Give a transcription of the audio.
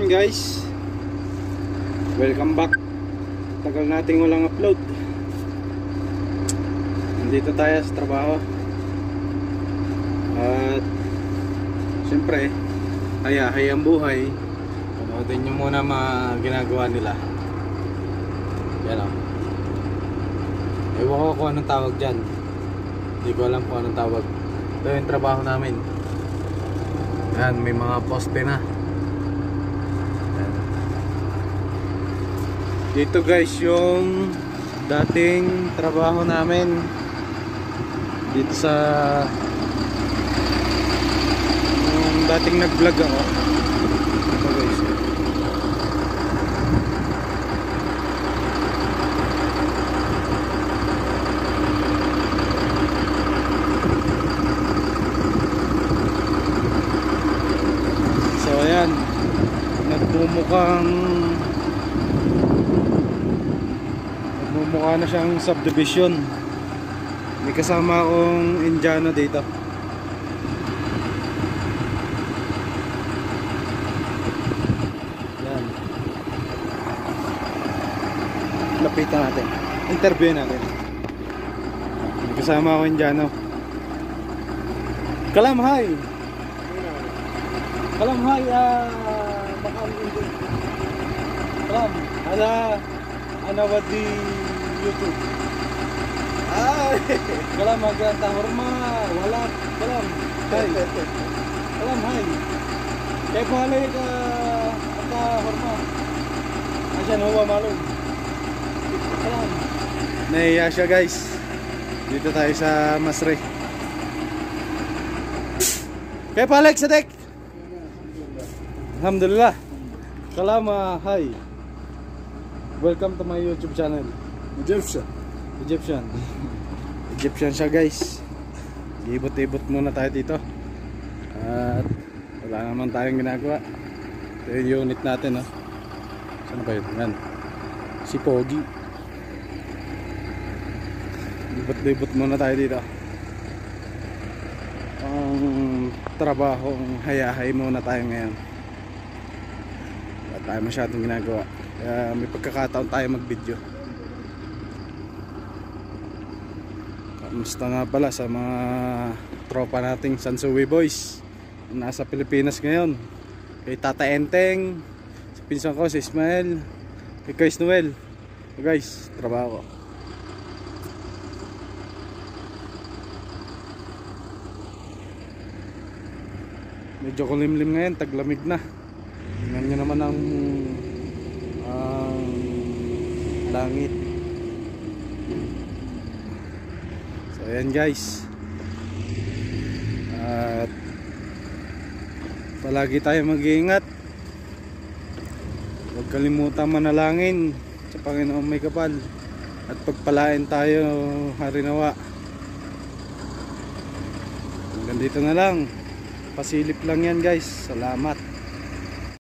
Ayan guys, welcome back. Tagal nating walang upload. Nandito tayo sa trabaho. At siyempre, hayahay ang buhay. Panoodin nyo muna mga ginagawa nila. Yan o. Ewan ko kung anong tawag dyan. Hindi ko alam kung anong tawag. Ito yung trabaho namin. Yan, may mga poste na. Dito guys yung dating trabaho namin dito sa yung dating nag-vlog ako. Ito guys. So ayan, nagmumukha na siyang subdivision. May kasama akong Indiano dito. Yan. Lapitan natin. Interview natin. May kasama akong Indiano. Kalam, hi! Kalam, hi! Kalam, ana what the YouTube. Ay, kalam maganda horma, wala kalam. Hay. Kalam hay. Kaya pala ka ata horma. Asya huwa malum. Kalam. Naiya siya guys. Dito tayo sa Masre. Kaya pala sa dek. Alhamdulillah. Kalam hay. Welcome to my YouTube channel. Egyptian siya guys. Ibot-ibot muna tayo dito. At wala naman tayong ginagawa. Ito yung unit natin, no? Saan ba yun? Yan. Si Pogi. Ibot-ibot muna tayo dito. Ang trabahong hayahay muna tayo ngayon. Wala tayo masyadong ginagawa. Kaya may pagkakataon tayo mag-video. Kamusta nga pala sa mga tropa nating Sansuwi Boys nasa Pilipinas ngayon. Kay Tata Enteng, sa pinsan ko si Ismael, kay Kais Noel. So guys, trabaho ko. Medyo kulimlim ngayon, taglamig na. Tingnan nyo naman ang langit. So ayan guys. At palagi tayo mag-iingat. Huwag kalimutan manalangin sa Panginoon may kapal. At pagpalain tayo, harinawa. Hanggang dito na lang. Pasilip lang yan guys. Salamat.